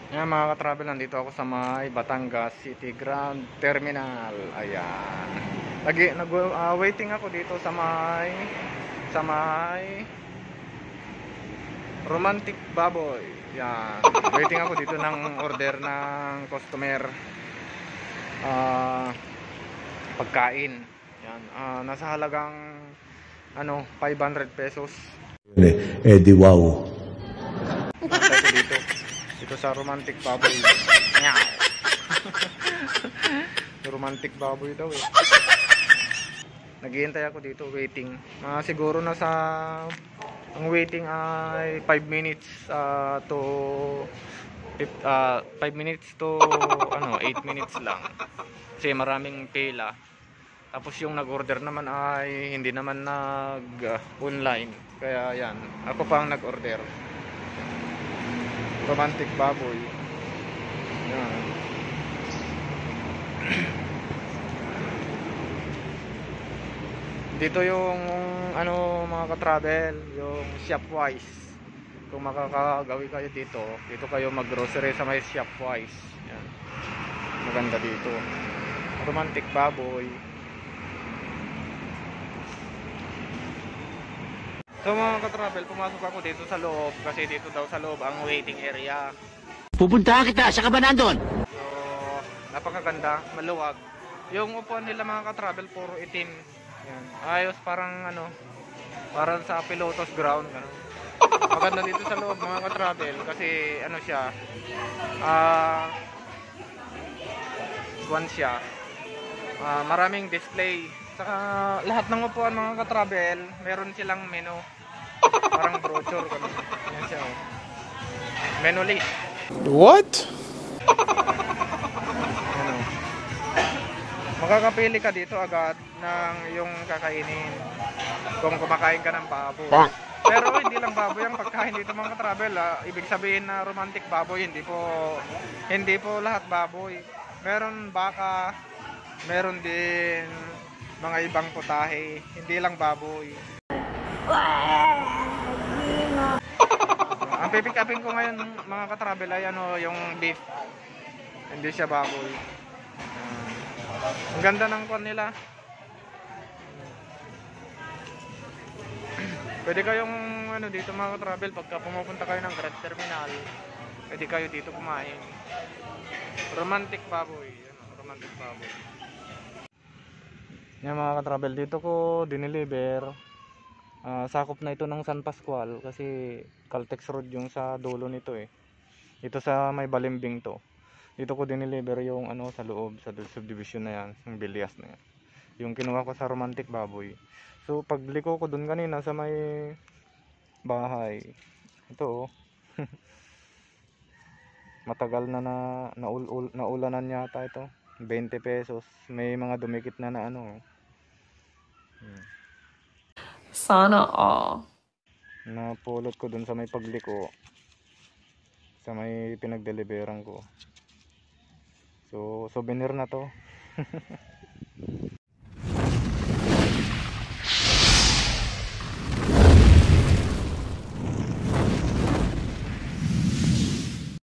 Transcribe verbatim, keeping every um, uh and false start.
Yan mga ka-travel, nandito ako sa may Batangas City Grand Terminal. Ayan. Lagi nag uh, waiting ako dito sa may sa may Romantic Baboy. Yan. Waiting ako dito ng order ng customer uh, pagkain. Yan. Uh, nasa halagang ano five hundred pesos. Eh di wow. Nantay ko dito. Dito sa Romantic Baboy. Meow. Romantic Baboy daw eh. Naghihintay ako dito, waiting. Mga siguro na sa ang waiting ay five minutes uh, to uh, five minutes to ano eight minutes lang. Kasi maraming pila. Tapos yung nag-order naman ay hindi naman nag-online. Uh, Kaya yan, ako pa ang nag-order. Romantic Baboy. Yan. Dito yung ano mga ka-travel, yung Shopwise. Kung makakagawi kayo dito, dito kayo mag-grocery sa may Shopwise. Yan. Maganda dito. Romantic Baboy. So mga ka-travel, pumasok ako dito sa loob kasi dito daw sa loob ang waiting area. Pupuntahan kita, siya ka ba nandun? So, napakaganda, maluwag. Yung upuan nila mga ka-travel, puro itim. Yan. Ayos, parang ano, parang sa Pilotos ground. Ano. Maganda dito sa loob mga ka-travel kasi ano siya, ah, uh, one siya. Uh, maraming display. Saka lahat ng upuan mga ka-travel, meron silang menu. Parang brochure kami. Yan siya oh. Menu list. What? Ano. Makakapili ka dito agad ng yung kakainin. Kung kumakain ka ng baboy. Pero hindi lang baboy ang pagkain dito mga ka-travel. Ah. Ibig sabihin na romantic baboy, hindi po hindi po lahat baboy. Meron baka, meron din mga ibang putahe, hindi lang baboy. Ang pipick-upin ko ngayon mga ka-travel ay ano, yung beef. Hindi siya baboy. Uh, ang ganda ng kwan nila. Pwede kayong ano dito mga ka-travel pagka pumupunta kayo ng Grand Terminal. Pwede kayo dito kumain. Romantic Baboy. Ano, romantic Baboy. Yan mga ka-travel, dito ko dineliver. Uh, sakop na ito ng San Pascual kasi Caltex Road yung sa dulo nito eh. Ito sa may Balimbing to. Dito ko dineliver yung ano sa loob, sa subdivision na yan, yung Bilyas na yan. Yung kinuha ko sa Romantic Baboy. So pagliko ko dun kanina sa may bahay. Ito oh. Matagal na na naul naulanan yata ito. twenty pesos. May mga dumikit na na ano. Hmm. Sana all. Napulot ko dun sa may pagliko. Sa may pinagdeliveran ko. So, souvenir na to.